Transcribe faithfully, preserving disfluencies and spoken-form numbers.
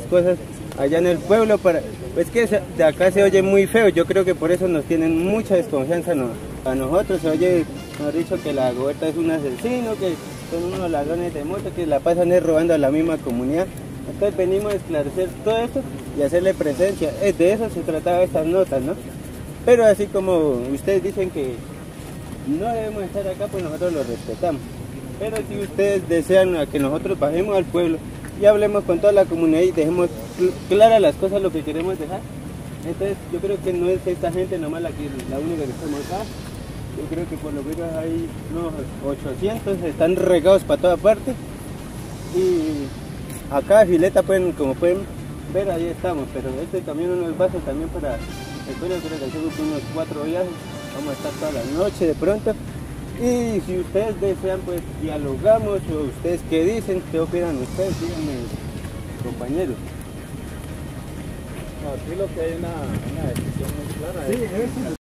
cosas allá en el pueblo. Para, pues que de acá se oye muy feo, yo creo que por eso nos tienen mucha desconfianza no, a nosotros. Se oye, nos han dicho que la Goberta es un asesino, que son unos ladrones de moto, que la pasan es robando a la misma comunidad. Entonces venimos a esclarecer todo esto y hacerle presencia. De eso se trataba estas notas, ¿no? Pero así como ustedes dicen que no debemos estar acá, pues nosotros lo respetamos. Pero si ustedes desean que nosotros bajemos al pueblo y hablemos con toda la comunidad y dejemos cl claras las cosas, lo que queremos dejar, entonces yo creo que no es esta gente nomás la, que, la única que estamos acá. Yo creo que por lo menos hay unos ochocientos, están regados para toda parte. Y acá Fileta, pueden, como pueden ver, ahí estamos. Pero este camión no es base también para el pueblo. Creo que hacemos unos cuatro viajes. Vamos a estar toda la noche de pronto. Y si ustedes desean, pues dialogamos. O ustedes qué dicen, qué opinan ustedes, díganme, compañeros. No, aquí lo que hay una, una decisión muy clara. Sí, es